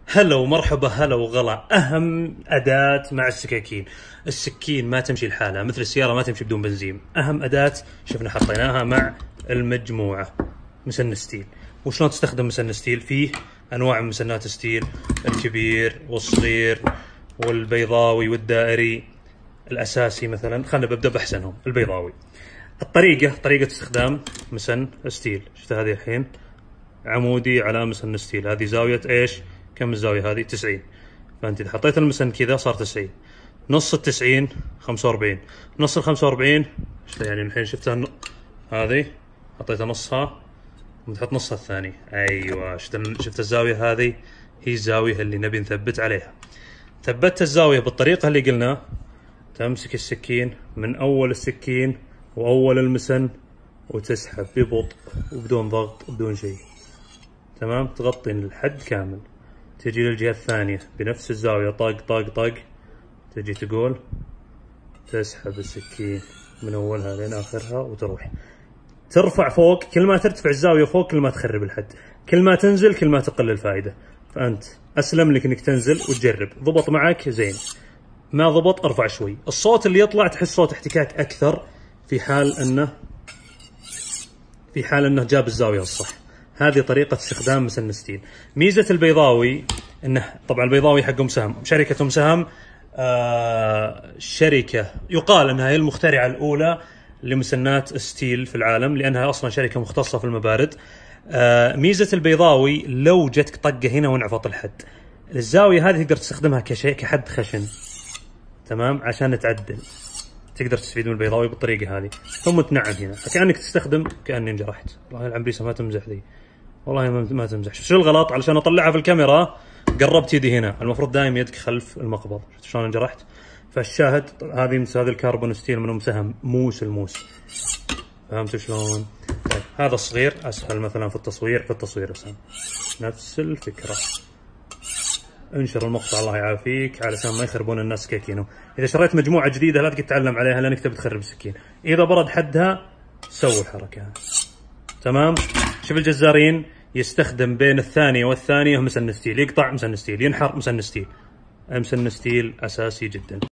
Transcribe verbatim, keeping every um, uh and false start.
هلا ومرحبا، هلا وغلا. اهم اداة مع السكاكين، السكين ما تمشي لحالها، مثل السيارة ما تمشي بدون بنزين. اهم اداة شفنا حطيناها مع المجموعة مسن ستيل. وشلون تستخدم مسن ستيل؟ فيه انواع من مسنات ستيل، الكبير والصغير والبيضاوي والدائري. الاساسي مثلا، خلينا ببدا باحسنهم، البيضاوي. الطريقة طريقة استخدام مسن ستيل، شفت هذه الحين عمودي على مسن ستيل، هذه زاوية ايش؟ كم الزاوية هذه؟ تسعين. فانت اذا حطيت المسن كذا صار تسعين، نص ال تسعين خمسة وأربعين، نص ال خمسة وأربعين يعني الحين شفتها هذه حطيتها نصها وتحط نصها الثاني. ايوه، شفت شفت الزاوية هذه هي الزاوية اللي نبي نثبت عليها. ثبتت الزاوية بالطريقة اللي قلنا، تمسك السكين من اول السكين واول المسن وتسحب ببطء وبدون ضغط وبدون شيء، تمام؟ تغطي الحد كامل، تجي للجهة الثانية بنفس الزاوية، طق طق طق، تجي تقول تسحب السكين من اولها لين اخرها وتروح ترفع فوق. كل ما ترتفع الزاوية فوق كل ما تخرب الحد، كل ما تنزل كل ما تقل الفائدة. فانت اسلم لك انك تنزل وتجرب، ضبط معك زين، ما ضبط ارفع شوي. الصوت اللي يطلع تحس صوت احتكاك اكثر في حال انه في حال انه جاب الزاوية الصح. هذه طريقة استخدام مسن ستيل. ميزة البيضاوي انه طبعا البيضاوي حقهم سهم، شركتهم سهم، آه شركة يقال انها هي المخترعة الاولى لمسنات ستيل في العالم، لانها اصلا شركة مختصة في المبارد. آه ميزة البيضاوي لو جتك طقة هنا وانعفط الحد، الزاوية هذه تقدر تستخدمها كشيء كحد خشن، تمام؟ عشان تعدل تقدر تستفيد من البيضاوي بالطريقة هذه، ثم تنعم هنا كأنك تستخدم. كأني انجرحت والله العمريسة ما تمزح ذي، والله ما تمزح. شو الغلط؟ علشان اطلعها في الكاميرا قربت يدي هنا، المفروض دايم يدك خلف المقبض. شفت شلون انجرحت؟ فالشاهد هذه هذا الكربون ستيل منهم سهم موس الموس، فهمت شلون؟ طيب هذا الصغير اسهل مثلا في التصوير، في التصوير اسهل، نفس الفكرة. انشر المقطع الله يعافيك علشان ما يخربون الناس سكاكينهم. اذا شريت مجموعة جديدة لا تقعد تتعلم عليها لانك تبي تخرب السكين، اذا برد حدها سوي الحركة هذه، تمام؟ شوف الجزارين يستخدم بين الثانية والثانية مسن ستيل، يقطع مسن ستيل، ينحر مسن ستيل. مسن ستيل اساسي جدا.